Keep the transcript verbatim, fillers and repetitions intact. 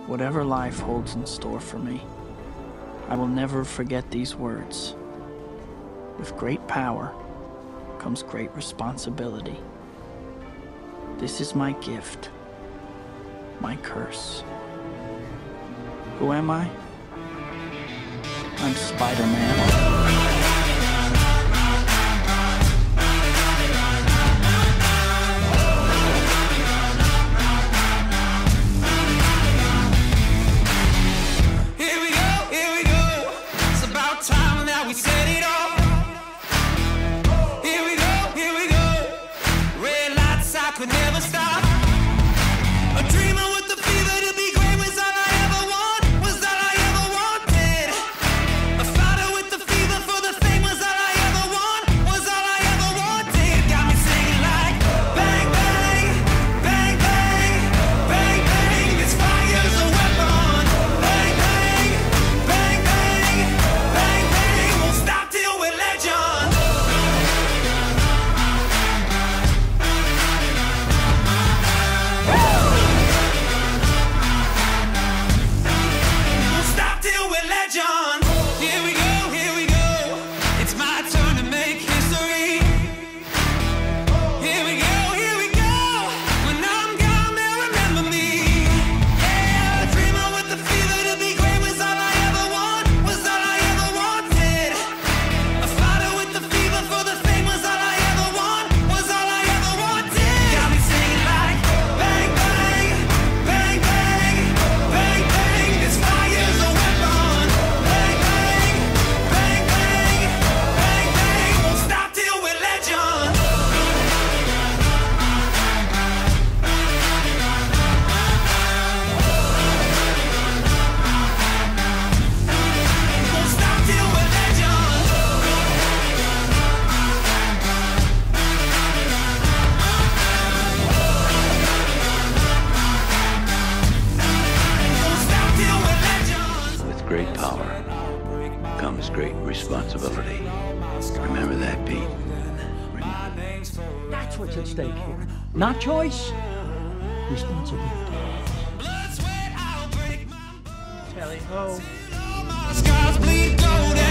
Whatever life holds in store for me, I will never forget these words. With great power comes great responsibility. This is my gift, my curse. Who am I? I'm Spider-Man. Could never stop. A dreamer with the fever to be great was all I ever want, was all I ever wanted. A fighter with the fever for the fame was all I ever want, was all I ever wanted. Got me singing like bang bang, bang bang, bang bang. This fire's a weapon. Bang bang, bang bang, bang bang. Won't stop till we're legends. Great power comes great responsibility. Remember that, Pete. Remember. That's what's at stake here. Not choice, responsibility. Tally ho. Scars bleed gold.